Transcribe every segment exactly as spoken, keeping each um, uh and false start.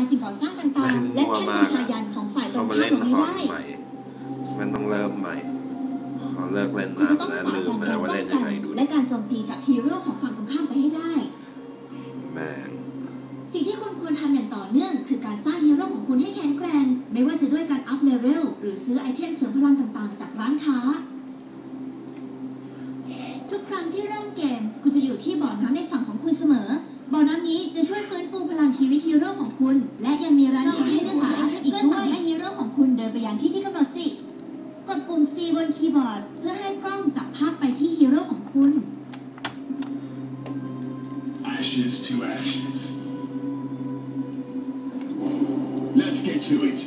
สิ่งก่อสร้างต่างๆและแท่นบูชายันของฝ่ายตรงข้ามลงให้ได้มันต้องเริ่มใหม่ขอเลิกเล่นนะแล้วลืมไปแล้วว่าเล่นยังไงดูและการโจมตีจากฮีโร่ของฝั่งตรงข้ามไปให้ได้แม่งสิ่งที่คุณควรทำอย่างต่อเนื่องคือการสร้างฮีโร่ของคุณให้แข็งแกร่งไม่ว่าจะด้วยการอัพเลเวลหรือซื้อไอเทมเสริมพลังต่างๆจากร้านค้าทุกครั้งที่เริ่มเกมคุณจะอยู่ที่บ่อน้ำในฝั่งของคุณเสมอบ่อน้ำนี้จะช่วยฟื้นฟูพลังชีวิตฮีโร่ของคุณและยังมีร้านค้าให้เลือกหาอีกด้วยให้ฮีโร่ของคุณเดินไปยังที่ที่กำหนดสิกดปุ่ม C บนคีย์บอร์ดเพื่อให้กล้องจับภาพไปที่ฮีโร่ของคุณ Ashes to ashes Let's get to it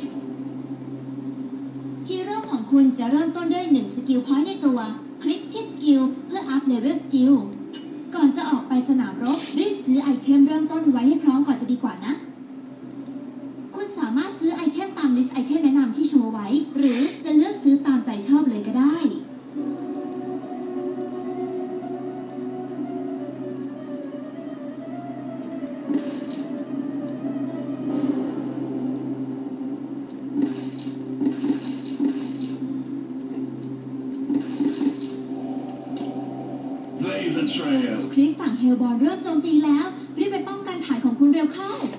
ฮีโร่ของคุณจะเริ่มต้นด้วยหนึ่งสกิลพอยต์ในตัวคลิกที่สกิลเพื่ออัพเลเวลสกิลก่อนจะออกไปสนามรบรีบซื้อไอเทมเริ่มต้นไว้ให้พร้อมก่อนจะดีกว่านะคุณสามารถซื้อไอเทมตามลิสต์ไอเทมแนะนำที่โชว์ไว้หรือจะเลือกซื้อตามใจชอบเลยก็ได้คลิปฝั่งเฮลบอลเริ่มโจมตีแล้วรีบไปป้องกันฐานของคุณเร็วเข้า